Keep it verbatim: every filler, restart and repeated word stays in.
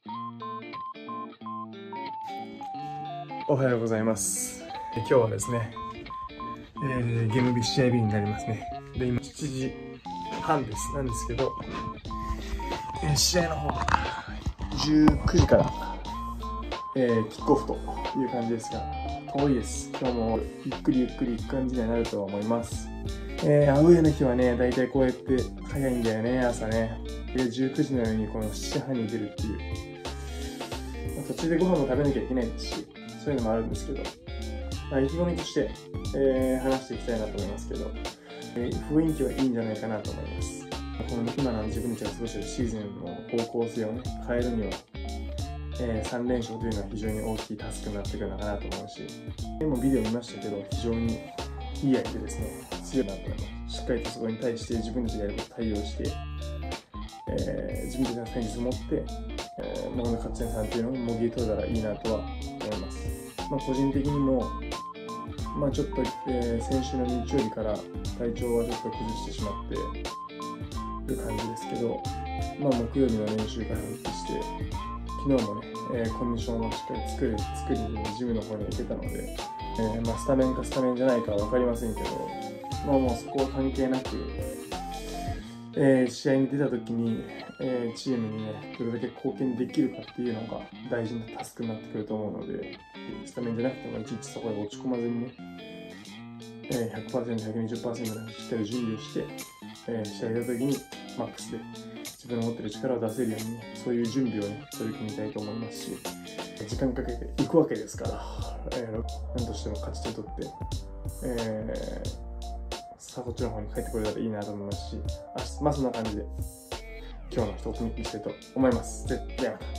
おはようございます。今日はですね、えー、ゲーム日試合日になりますね。で、今しちじはんです。なんですけど、えー、試合の方じゅうくじから、えー、キックオフという感じですが、遠いです。今日もゆっくりゆっくり行く感じにはなると思います。えー、アウェーの日はね、だいたいこうやって早いんだよね、朝ね。で、じゅうくじのようにこのしちじはんに出るっていう。まあ、途中でご飯も食べなきゃいけないですし、そういうのもあるんですけど、まあ、意気込みとして、えー、話していきたいなと思いますけど、えー、雰囲気はいいんじゃないかなと思います。この今の自分たちが過ごしているシーズンの方向性をね、変えるには、えー、さんれんしょうというのは非常に大きいタスクになってくるのかなと思うし、でもビデオ見ましたけど、非常にいい相手ですね。強いなと思います。しっかりとそこに対して自分たちがやること対応して、えー、自分たちの戦術を持って、えー、モグの勝ち点さんというのをもぎ取れたらいいなとは思います。まあ、個人的にも、まあ、ちょっと、えー、先週の日曜日から体調はちょっと崩してしまっている感じですけど、まあ、木曜日の練習から復帰して、昨日もね、えー、コンディションをしっかり作る作りにジムの方に行けたので、えーまあ、スタメンかスタメンじゃないかは分かりませんけど、まあ、もうそこは関係なく、えー、試合に出た時に、えー、チームにね、どれだけ貢献できるかっていうのが大事なタスクになってくると思うので、スタメンじゃなくてもいちいちそこで落ち込まずにね、えー、ひゃくパーセント、ひゃくにじゅっパーセント でしっかり準備をして、えー、試合出た時にマックスで自分の持ってる力を出せるようにね、そういう準備をね、取り組みたいと思いますし、時間かけていくわけですから、えー、何としても勝ち点取って、えーさあこっちの方に帰ってこれたらいいなと思いますし、あまあそんな感じで今日の一つにしたいと思います。ではまた。